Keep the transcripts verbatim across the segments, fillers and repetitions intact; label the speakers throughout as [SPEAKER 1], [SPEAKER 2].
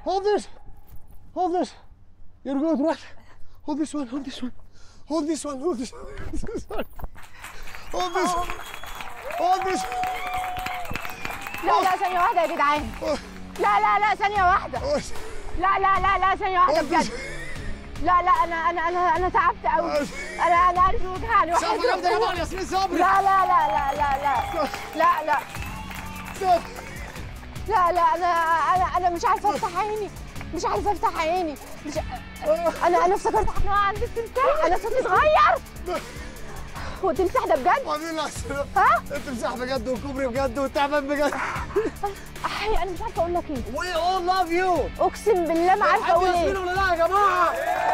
[SPEAKER 1] Hold this. Hold this. You're good, right? Hold this one. Hold this one. Hold this one. Hold this one. Hold this. Hold this.
[SPEAKER 2] لا لا ثانية واحدة يا جدعان. لا لا لا ثانية واحدة. لا لا لا لا ثانية واحدة بجد. لا لا أنا أنا أنا أنا تعبت قوي. أنا أنا قلبي وجعني وحاسة
[SPEAKER 1] جامدة يا مان ياسمين صبري.
[SPEAKER 2] لا لا لا لا لا لا لا لا لا لا أنا أنا أنا مش عارفة أفتح عيني. مش عارفة أفتح عيني. مش أنا أنا افتكرت إن هو عندي تمساح. أنا صوتي اتغير. هو تمساح ده بجد؟ ها؟
[SPEAKER 1] التمساح بجد وكوبري بجد والتعبان بجد.
[SPEAKER 2] أحي أنا مش عارفة أقول لك إيه.
[SPEAKER 1] We all love you.
[SPEAKER 2] أقسم بالله ما عارفة أقول إيه.
[SPEAKER 1] ياسمين ولا لا يا جماعة؟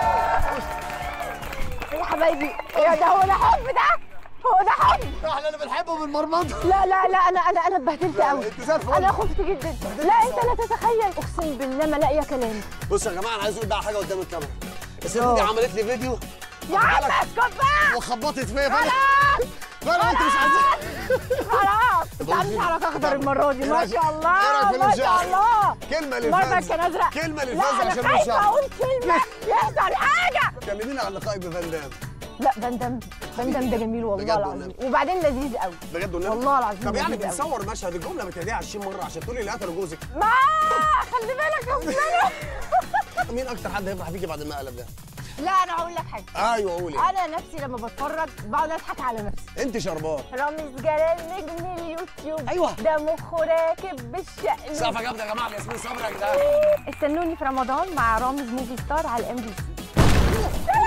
[SPEAKER 2] يا حبايبي يا ده هو ده حب ده؟ هو ده حب؟
[SPEAKER 1] احنا اللي بنحبه بالمرمطة.
[SPEAKER 2] لا لا لا أنا أنا أنا اتبهدلت قوي.
[SPEAKER 1] انت زي الفل.
[SPEAKER 2] أنا خفت جدا. لا أنت لا تتخيل أقسم بالله ما لاقية كلام.
[SPEAKER 1] بصوا يا جماعة أنا عايز أقول بقى حاجة قدام الكاميرا. الست دي عملت لي فيديو
[SPEAKER 2] يا عم اسكت بقى.
[SPEAKER 1] وخبطت فيا.
[SPEAKER 2] خلاص
[SPEAKER 1] لا انت مش عايزين.
[SPEAKER 2] خلاص انت عامل شعرك اخضر المره دي. ما شاء الله ما شاء الله.
[SPEAKER 1] كلمه للفاز.
[SPEAKER 2] مرة كان ازرق.
[SPEAKER 1] كلمه للفاز
[SPEAKER 2] لا
[SPEAKER 1] عشان
[SPEAKER 2] انا خايفه اقول كلمه يحصل حاجه.
[SPEAKER 1] كلمينا عن لقائك بفان دام.
[SPEAKER 2] لا فان دام فان دام ده جميل والله العظيم وبعدين لذيذ قوي
[SPEAKER 1] بجد والله.
[SPEAKER 2] والله العظيم.
[SPEAKER 1] طب يعني بنصور مشهد الجمله بتهديها عشرين مره عشان تقولي اللي قتلوا جوزك.
[SPEAKER 2] ما خلي بالك يا فلانه.
[SPEAKER 1] مين اكتر حد هيفرح بيكي بعد المقلب ده؟
[SPEAKER 2] لا انا هقول لك حاجه.
[SPEAKER 1] ايوه قولي.
[SPEAKER 2] انا نفسي لما بتفرج بقعد اضحك على نفسي.
[SPEAKER 1] انت شربان.
[SPEAKER 2] رامز جلال نجم اليوتيوب.
[SPEAKER 1] ايوه
[SPEAKER 2] ده مخه راكب بالشقلب.
[SPEAKER 1] سقفه جامده يا جماعه لياسمين صبري يا جدعان.
[SPEAKER 2] استنوني في رمضان مع رامز موفي ستار على الام بي سي.